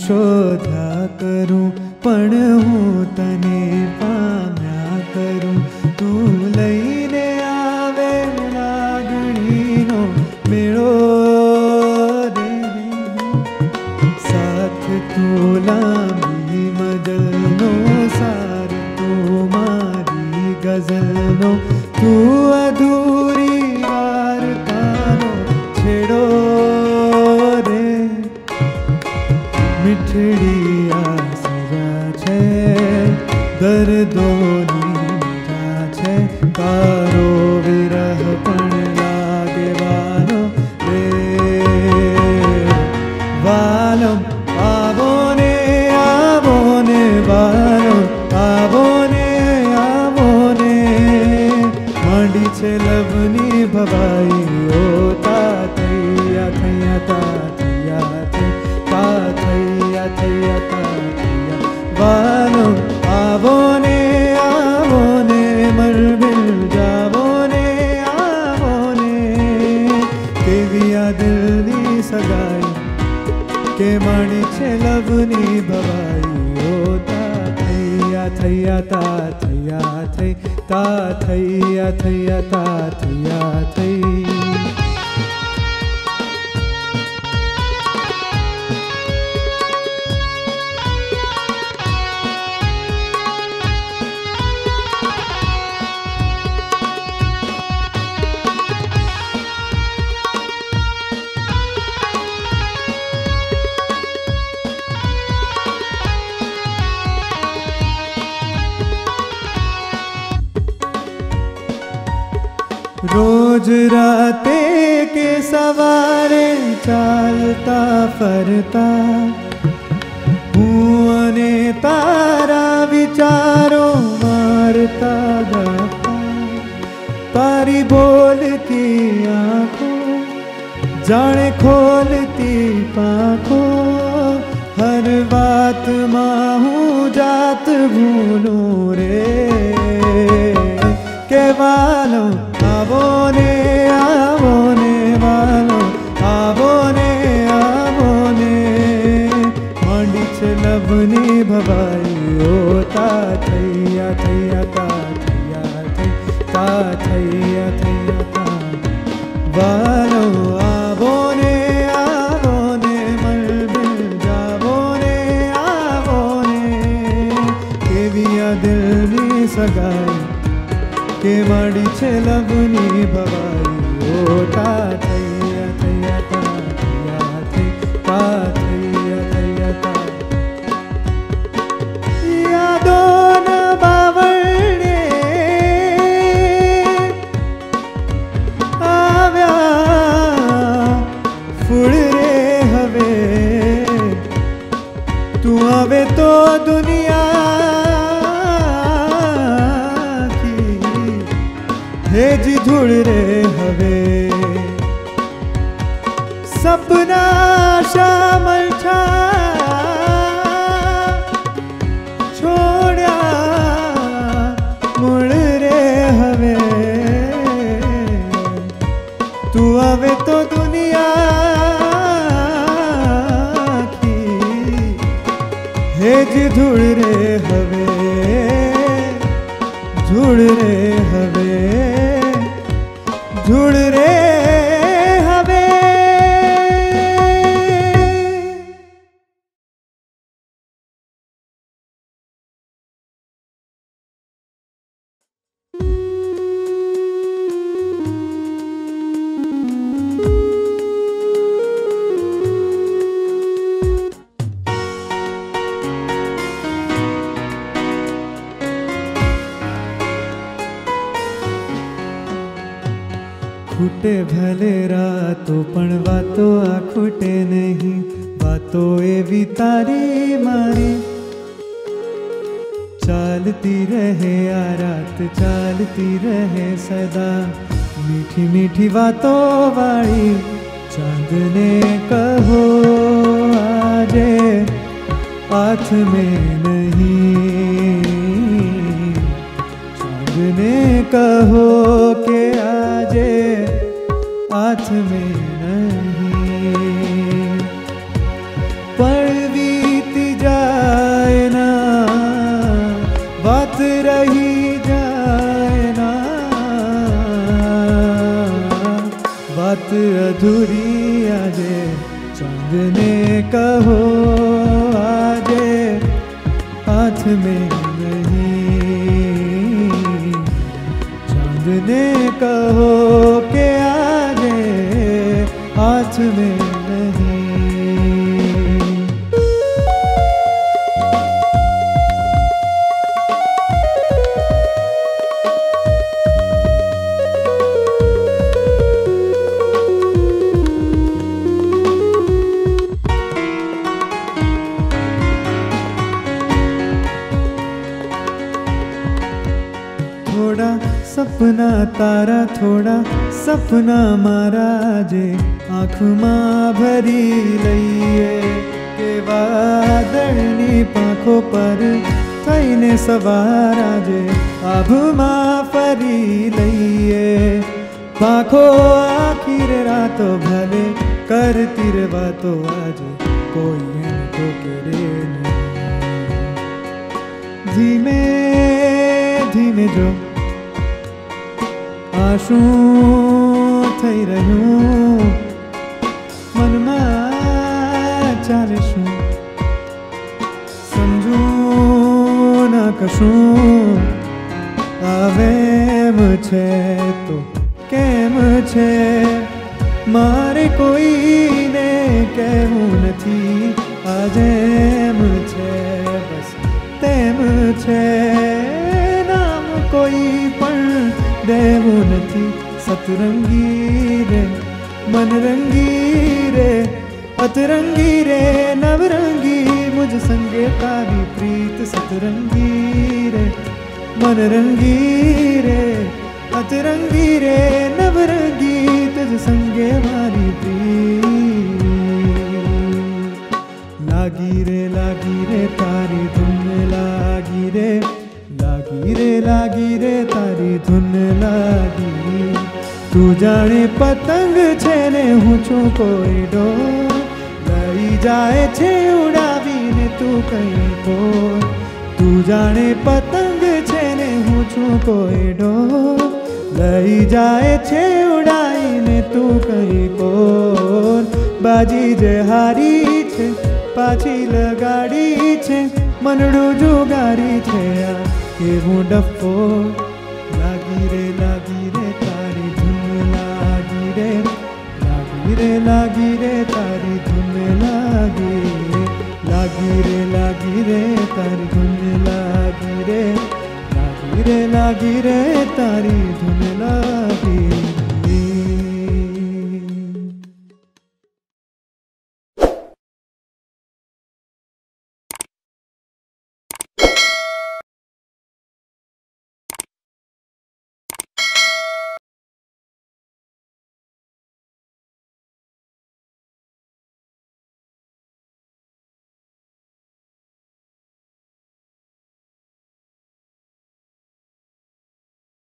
शोधा करूं पण हूँ तने पाम्या करूं। तू लईने आवे लागणीनो मेळो रे, साथ तू लांबी मजलनो सार तू मारी गजलनो। तू अधूरी वार्तानो छेड़ो रे, મીઠડી આસરા છે દર્દોની મજા છે। તારો વિરહ પણ લાગે વાલો રે વાલમ। આવો ને વાલો, આવો ને માંડી છે લવની ભવાઈ। ઓ તા થૈયા થૈયા તા થૈયા થૈયા થૈયા થૈયા વાલો। આવો ને મરબિલ જાવો ને આવો ને। કેવી આ દિલની સગાઈ કે માણી છે લવની ભવાઈ। ઓ તા થૈયા થૈયા તા થૈયા થઈ તા થૈયા થૈયા તા થૈયા થઈ। रोज राते के सवारे चालता फरता हूँ अने तारा विचारो मारता गप्पा। तारी बोलती आँखों जाने खोलती पाखों। हर बात माँ हूँ जात भूलूं रे के वालों। आवो ने वालो, आवो ने मांडी छे लवनी भवाई। ओ ता थैया थैया ता थैया थई ता थैया थैया ता वालो। आवो ने मरबिल जावो ने आवो ने। केवी आ दिलनी सगाई के माड़ी छे लवनी भवाई। ओ ता थैया थैया ता थैया थई ता थैया थैया ता। यादो न बावळने आव्या फूल रे हवे। तू आवे तो दुनिया हेजी धूल रे हवे। सपना शामल छा छोड़ा मुड़ रे हवे। तू आवे तो दुनिया की हेजी धूल रे हवे, धूल रे हवे, धूल रे हवे। खूटे भले रातो पण वातो आ खूटे नहीं। वातो एवी तारी मारी चालती रहे आ रात चालती रहे सदा। मीठी मीठी बातों वाली चांद ने कहो आजे हाथ में नहीं। चांद ने कहो के आजे हाथ में नहीं। पड़वी में नहीं, चांद ने कहो के आगे हाथ में नहीं। थोड़ा सपना तारा थोड़ा सपना मारा जे आँख में भरी लईए के वादळनी पाखो पर थईने सवारा जे आभમાં फरी लईए। पाखो आखिर रातो भले करती रे वातो आज कोई इनको करे नहीं। धीमे धीमे जो आशू थई रह्यूं मनमा चाले शू समझू न कशूं आवेम छे तो केम छे मारे कोई ने कहेवू नथी आजेम छे बस तेम छे नाम कोई पण देवू नथी। सतरंगी रे मनरंगी रे अतरंगी रे नवरंगी मुझ संगे तारी प्रीत। सतरंगी रे मनरंगी रे अतरंगी रे नवरंगी तुझ संगे मारी प्रीत। लागी रे तारी धुन लागी रे तारी धुन लागी। तू जाने पतंग छे ने हूँ छू कोई डोर लई जाए छे उड़ावी ने तू कहीं को। तू जाने पतंग छे ने हूँ छू कोई डोर लई जाए छे उड़ाई ने तू कहीं को। बाजी जे हारी छे पाछी लगाड़ी छे मनडू जुगारी छे आ केवू डफो। लागी रे तारी धुन लागी रे तारी धुन लागी। लागी रे तारी धुन लागी रे तारी धुन लागी।